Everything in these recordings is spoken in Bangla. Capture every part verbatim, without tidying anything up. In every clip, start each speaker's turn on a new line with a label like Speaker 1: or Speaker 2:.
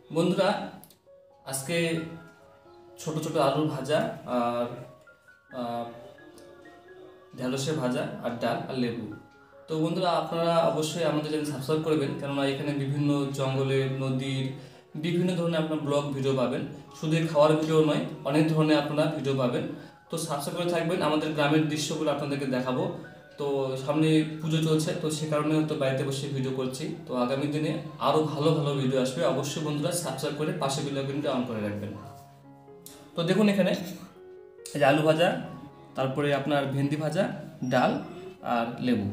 Speaker 1: বন্ধুরা, আজকে ছোট ছোট আলুর ভাজা আর আহ, ঢেঁড়সের ভাজা আর ডাল আর লেবু। তো বন্ধুরা, আপনারা অবশ্যই আমাদের চ্যানেল সাবস্ক্রাইব করবেন, কেননা এখানে বিভিন্ন জঙ্গলের, নদীর বিভিন্ন ধরনের আপনার ব্লগ ভিডিও পাবেন। শুধু এই খাওয়ার ভিডিও নয়, অনেক ধরনের আপনারা ভিডিও পাবেন। তো সাবস্ক্রাইব করে থাকবেন, আমাদের গ্রামের দৃশ্যগুলো আপনাদেরকে দেখাবো। তো সামনে পুজো চলছে, তো সে কারণে হয়তো বাড়িতে বসে ভিডিও করছি। তো আগামী দিনে আরও ভালো ভালো ভিডিও আসবে, অবশ্যই বন্ধুরা সাবস্ক্রাইব করে পাশে বেল আইকনটা অন করে রাখবেন। তো দেখুন এখানে এই যে আলু ভাজা, তারপরে আপনার ভেন্ডি ভাজা, ডাল আর লেবু।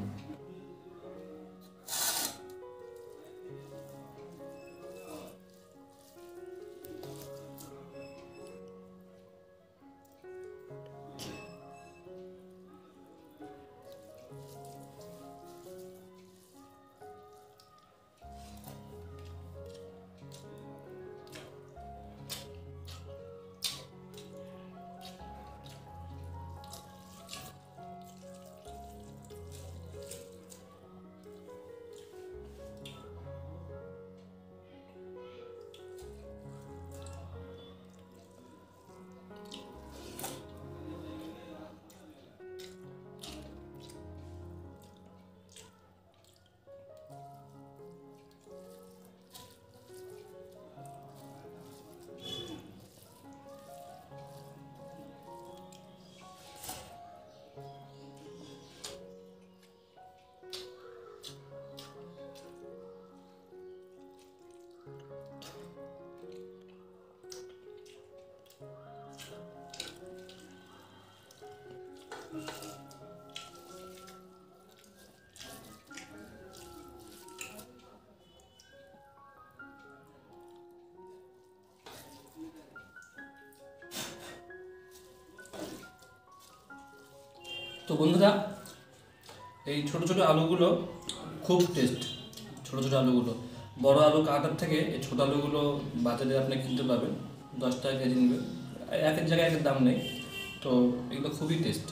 Speaker 1: তো বন্ধুরা, এই ছোট ছোট আলুগুলো খুব টেস্ট। ছোট ছোট আলুগুলো, বড় আলু কাটার থেকে এই ছোট আলুগুলো বাজারে আপনি কিনতে পাবেন, দশ টাকা কেজি নেবে। এক এক জায়গায় এক এক দাম নেই। তো এগুলো খুবই টেস্ট।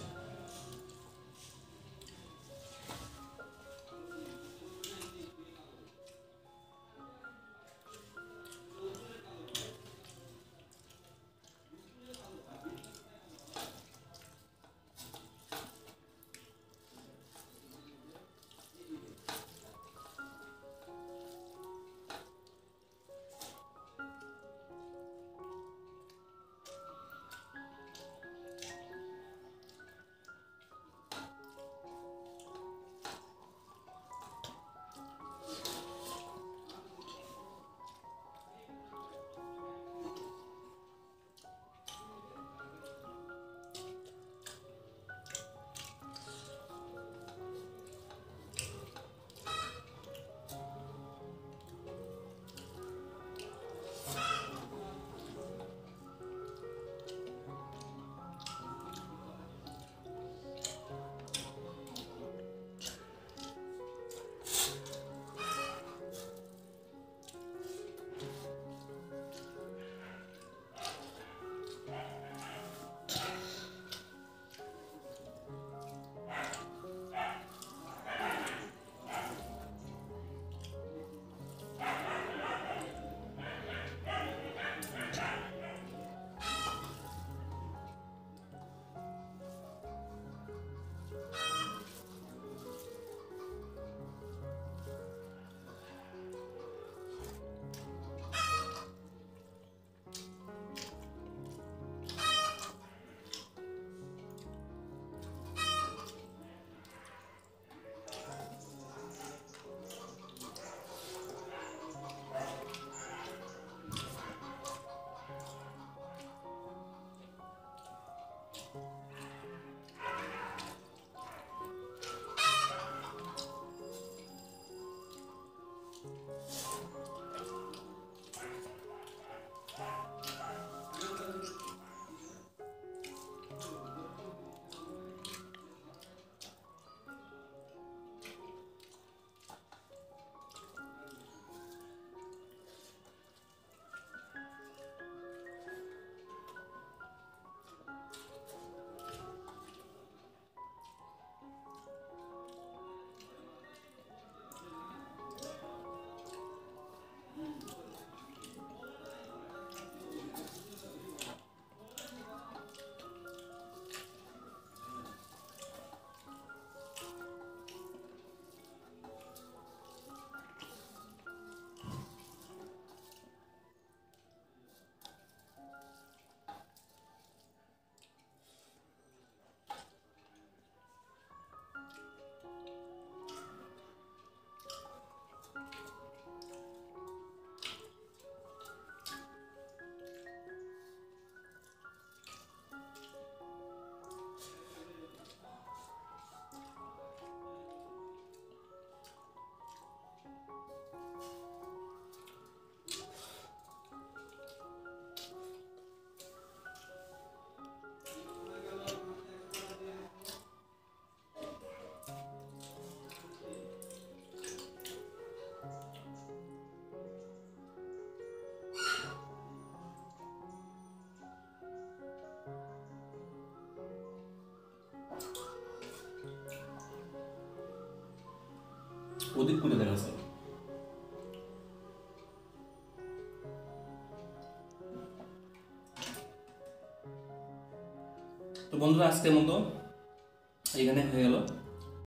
Speaker 1: ওদিক করে দেখা যায়। তো বন্ধুরা আজকের মতো এখানে হয়ে গেল।